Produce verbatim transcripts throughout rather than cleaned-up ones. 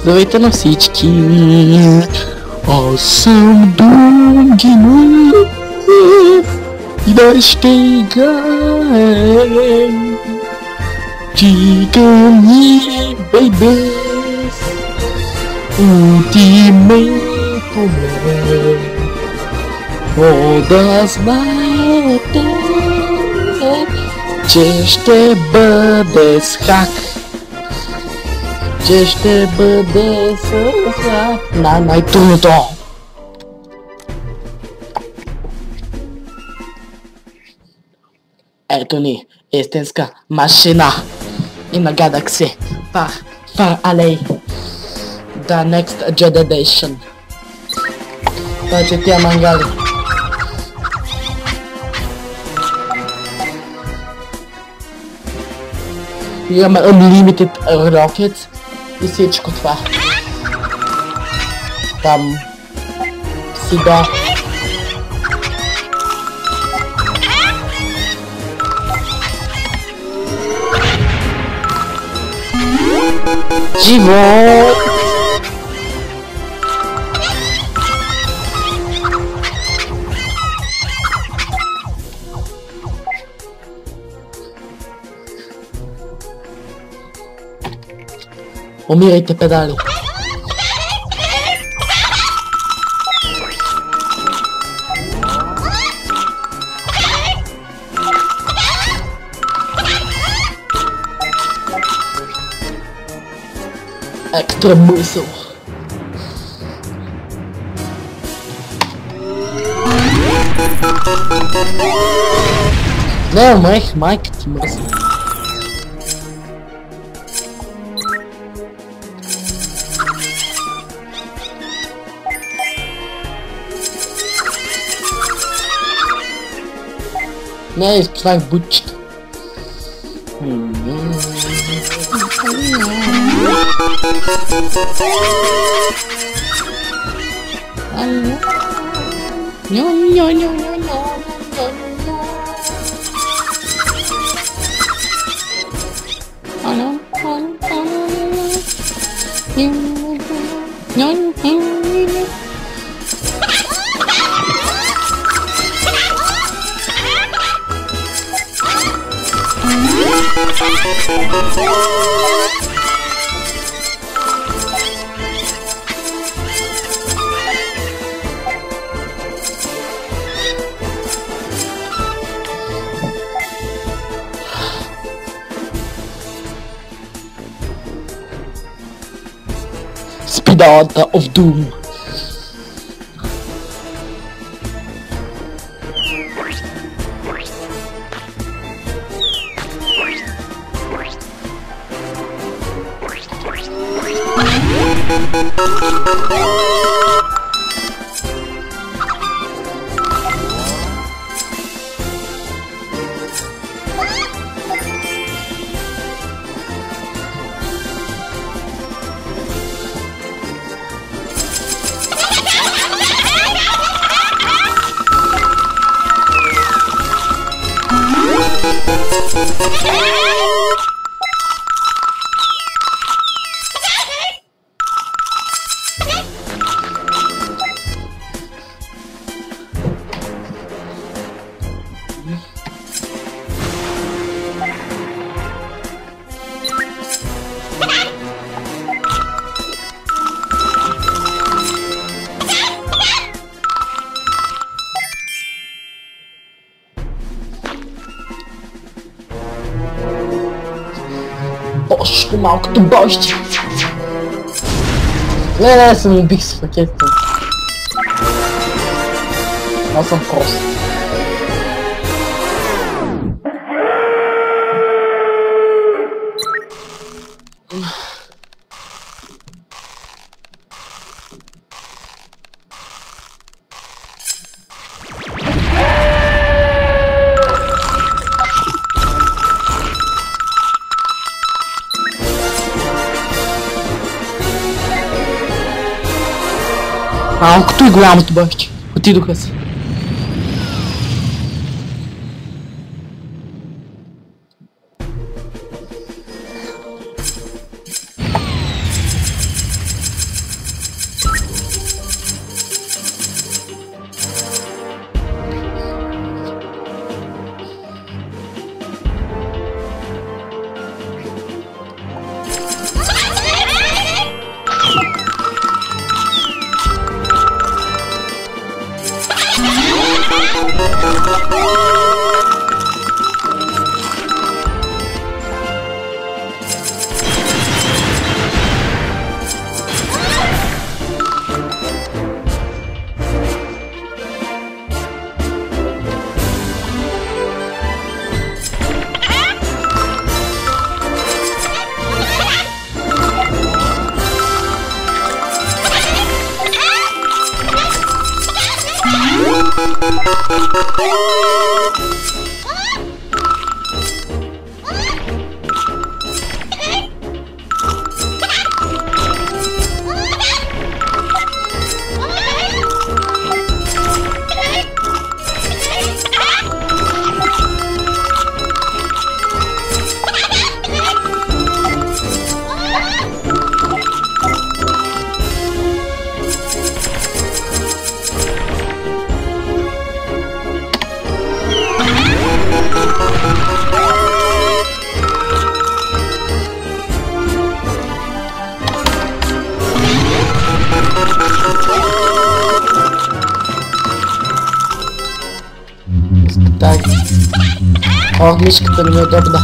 Здравейте на всички! Аз съм Дунгин и днес ще играем Chicken Babies Ultimate Moment. О, да знаете, че ще бъде с хак, че ще бъде с хак на най-трудното. Ето ни, истинска машина in a galaxy far, far away. The next generation. Пъти тия мангали. Имаме Unlimited Rockets и всичко това. Там сега. Живот! Умирайте, педали! Екстра мисъл! Не, умрех, майка ти мръсна. Не, изпознах бутчета. Speedrunner of Doom. Бошко, малкото бощи! Не, не, съм убих с пакетите. Аз съм прост. Малкото и голямото бащи. Отидоха си. Tak. Ognisk, który mnie dobda.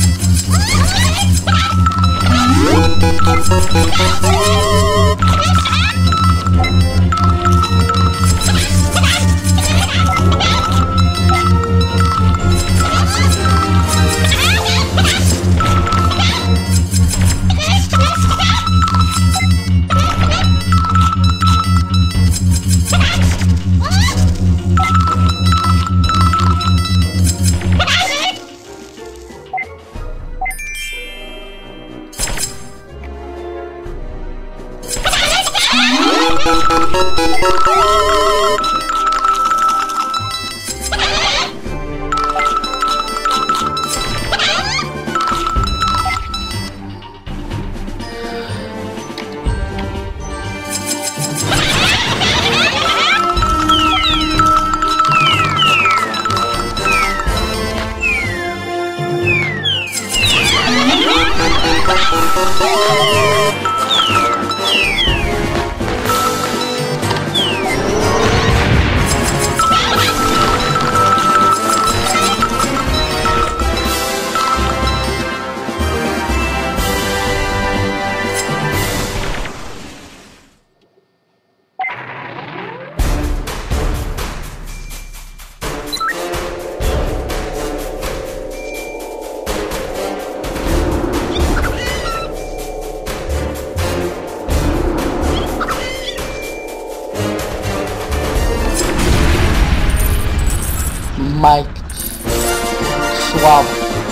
Mike Swab.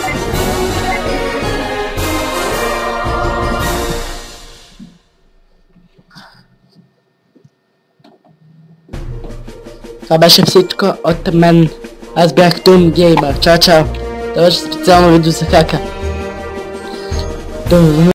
To беше всичко от мен. Аз бях Doom Gamer. Чао, чао. Това беше специално видео за хака. До